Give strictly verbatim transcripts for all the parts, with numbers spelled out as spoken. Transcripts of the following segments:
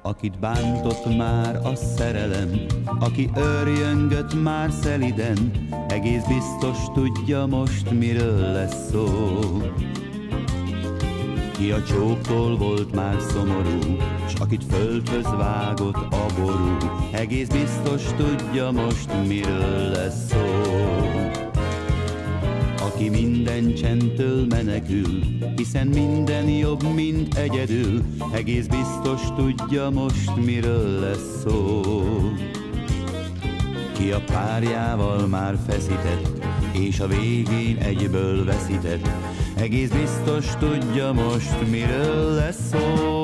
Akit bántott már a szerelem, aki őrjöngött már szeliden, egész biztos tudja most, miről lesz szó. Ki a csóktól volt már szomorú, s akit földhöz vágott a ború, egész biztos tudja most, miről lesz szó. Aki minden csendtől menekül, hiszen minden jobb, mint egyedül, egész biztos tudja most, miről lesz szó. Ki a párjával már feszített, és a végén egyből veszített, egész biztos tudja most, miről lesz szó.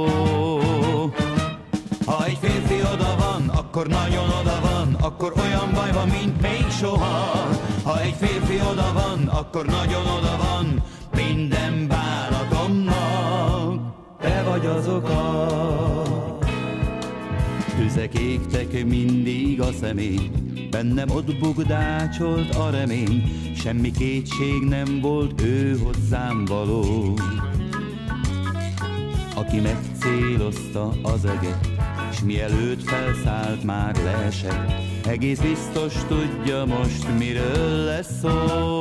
Ha egy férfi oda van, akkor nagyon oda van, akkor olyan baj van, mint még soha. Ha egy férfi oda van, akkor nagyon oda van, minden bánatomnak te vagy az oka. Tüzek égtek mindig a szemén, bennem ott bugdácsolt a remény, semmi kétség nem volt ő hozzám való. Aki megcélozta az eget, s mielőtt felszállt, már leesett, egész biztos tudja most, miről lesz szó.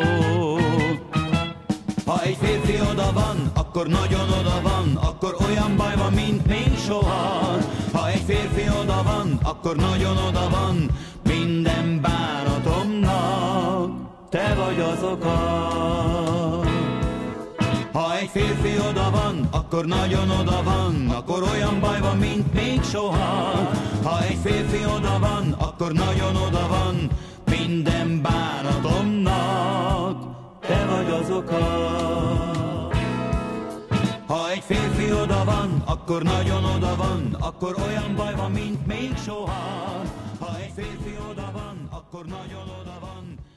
Ha egy férfi oda van, akkor nagyon oda van, akkor olyan baj van, mint még soha. Ha egy férfi oda van, akkor nagyon oda van, minden bánatomnak te vagy az oka. Ha egy férfi oda van, akkor nagyon oda van, akkor olyan baj van, mint még soha. Ha egy férfi oda van, akkor nagyon oda van, minden bánatomnak te vagy az oka. Ha egy férfi oda van, akkor nagyon oda van, akkor olyan baj van, mint még soha. Ha egy férfi oda van, akkor nagyon oda van.